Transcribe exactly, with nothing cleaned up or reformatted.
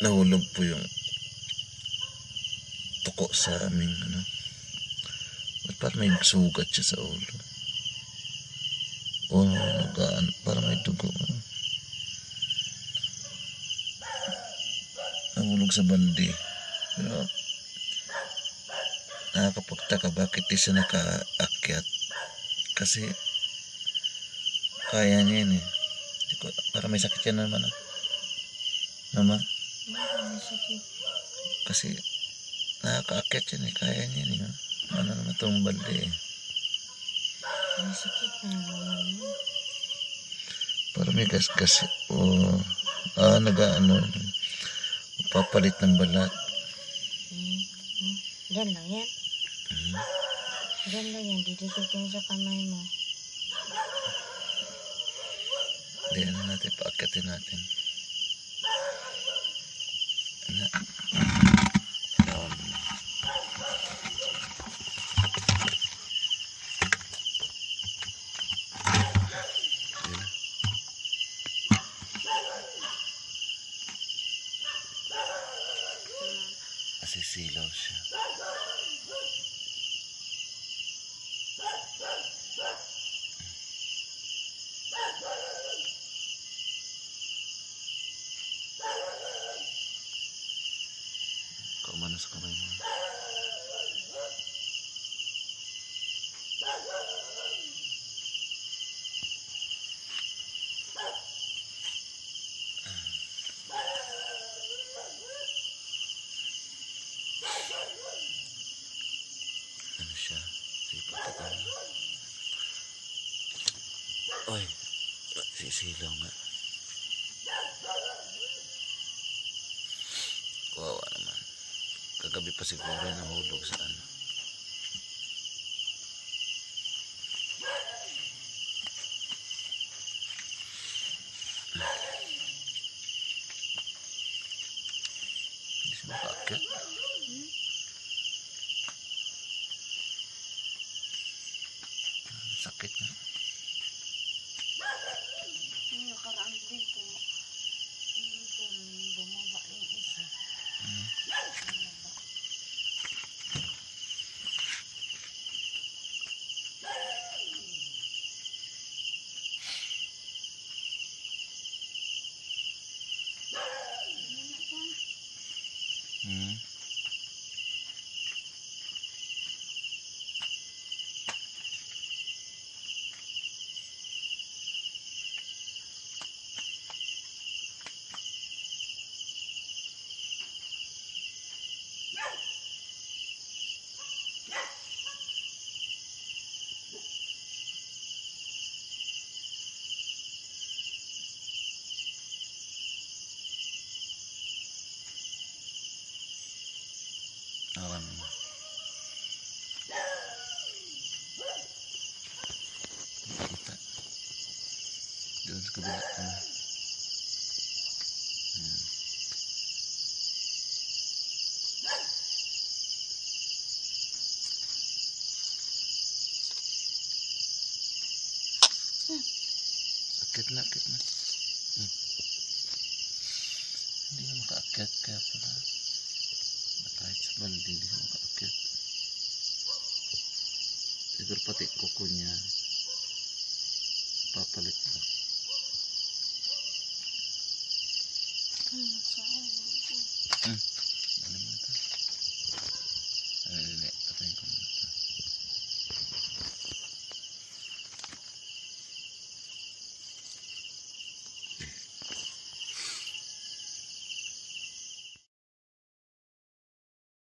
nahulog po yung tuko sa aming ano. At parang may sugat siya sa ulo. O nagaan, parang may dugo. Nahulog sa balde. Pero nakakapagtaka bakit di siya nakaakyat. Kasi kaya niya yun eh. Parang may sakit yan naman ah. Mama? May sakit. Kasi nakakaakyat yan eh. Kaya niya yun eh. Ano naman itong balde eh. May sakit na naman yun. Parang may gas-gas. O ah, nag-ano. Papalit ng balat. Hmm. Hmm. Diyan lang yan. Hmm. Diyan lang yan. Didikit yan sa kamay mo. Hindi ano natin. Paakyatin natin. Na. Um, Nasisilaw siya. Kumana sa kamay mo. Ano siya? Sipat ito. Oy, sisilaw nga. Kawawa naman. Kagabi pa siguro nahulog sa ano. Hindi siya makaakyat. Sakit na. Yung nakaraan dito. Dito bumaba yung isa. Hmm. Hmm. Awan mo. Kita. Doon sa kabila. Hmm. Hmm. Akit na, akit na. Hmm. Hindi na makaakyat kaya pala. Kahit sa balde, hindi siya makaakyat. Siguro pati kuko niya papalit ba.